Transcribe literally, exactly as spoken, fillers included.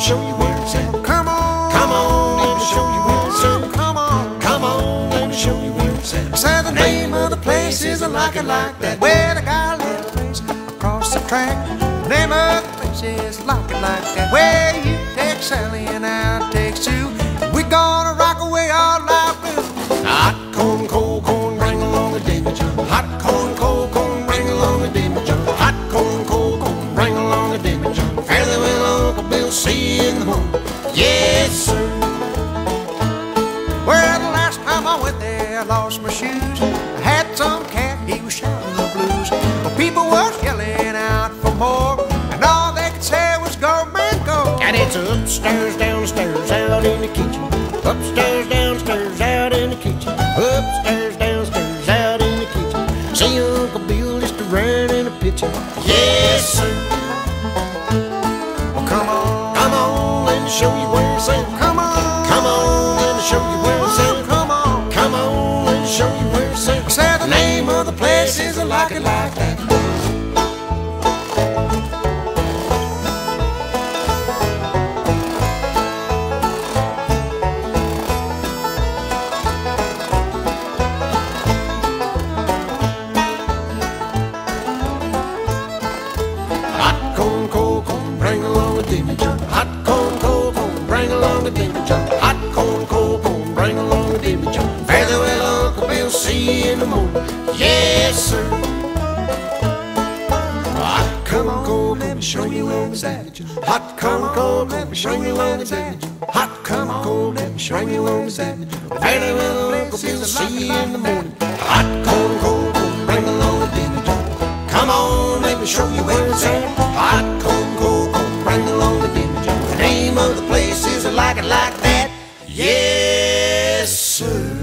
show you where it's at. Come on, Come on, let me show you where it's at. come on. Come on, let me show you where it's at. Say the name of the place is a like it like that. Where the guy lives place across the track. The name of the place is like it like that. Where you take Sally and I take Sue. We're gonna rock away all life blue. Hot corn, cold corn, bring along a Davy Jones. Hot corn, cold corn, bring along a Davy Jones. Hot corn, cold corn, bring along a Davy Jones. Fairly well, Uncle Bill, see you in the morning. Yes, sir. Well, the last time I went there, I lost my shoes. I had some cat, he was shouting the blues. But people were yelling out for more, and all they could say was go, man, go. And it's upstairs, downstairs, out in the kitchen. Upstairs, downstairs, out in the kitchen. Upstairs, downstairs, out in the kitchen. See Uncle Bill just around in a pitcher. Yes, sir. Well, come on, Come on, let me show you where it's at. come on, Come on, let me show you where it's at. come on. Come on, let me show you where it's at. Say the name of the place is a like it like that. Hot corn, cold corn, bring along a Davy Jones. Hot corn, cold corn, bring along a Davy Jones. Hot corn, cold corn, bring along a Davy Jones. Fairly well, Uncle Bill, see you in the morning. Yes, sir. Hot corn, cold corn, show you where it's at. Hot corn, cold corn, show you where it's at. Hot corn, cold corn, show you where it's at. Fairly well, Uncle Bill, see you in the morning. Hot corn, cold corn, bring along a Davy Jones. Come on, let me show you where it's at. Hot corn, cold corn, bring along the Davy Jones. The name of the place is like it like that. Yes, sir.